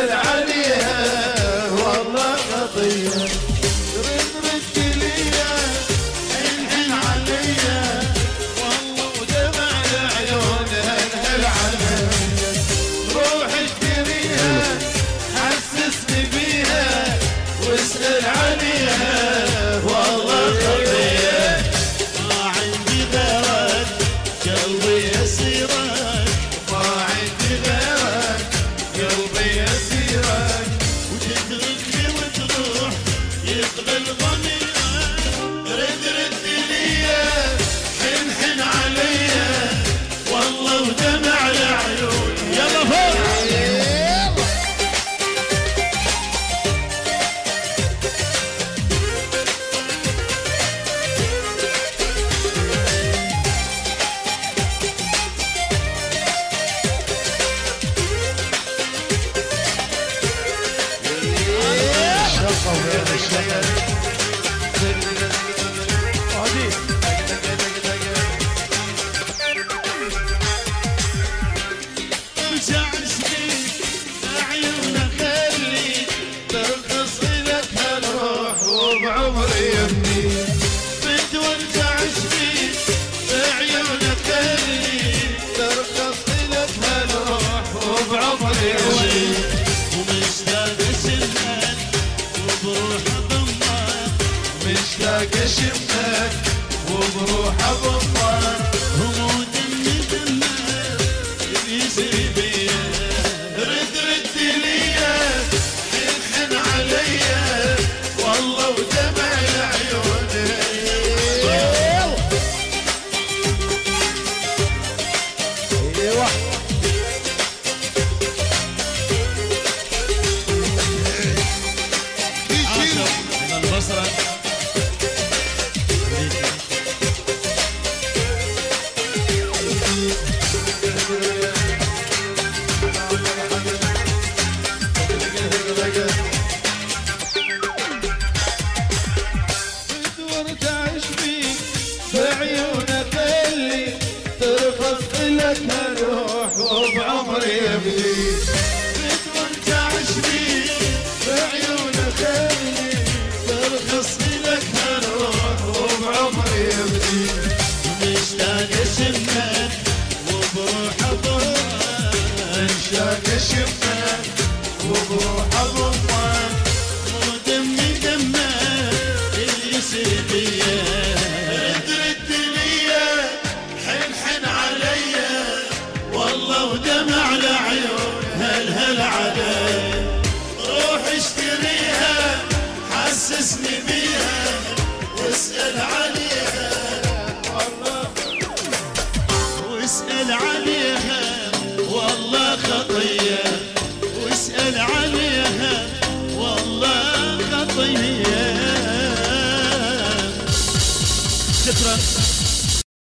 واسأل عليها والله خطية. رد ليا حن عليا والله ودمع العيون هل عليا. روح اشتريها حسسني بيها واسأل عليها والله خطية. ما عندي غيرك قلبي يسيرك، ما عندي غيرك قلبي يسيرك. وتتركني وتروح يقبل ضميرك. رد ليا حن عليا والله ودمع العيون. يلا فوق. بعمري يمني بنت وارجع اشتي بعيونك اللي ترخص لك هالروح وبعمري يمني. ومشتاق اشمك وبروح اضمك، مشتاق اشمك وبروح اضمك. هموم دمك يسري بيا. رد ليا حن عليا والله ودمع العيون. ايوه من البصرة وارتعش بيك بعيونك اللي ترخص لك الروح وبعمري يبدي. وارتعش بيك بعيونك اللي ترخص لك الروح وبعمري يبدي. مشتاق اشمك وبروح اضمك، مشتاق اشمك وبروح اضمك. ودمي دمك يسري بيا. رد ليا حن عليا والله ودمع العيون هل علي. روح اشتريها حسسني بيها واسأل عليها والله. واسأل عليها والله خطية، واسأل عليها والله خطية. شكرا.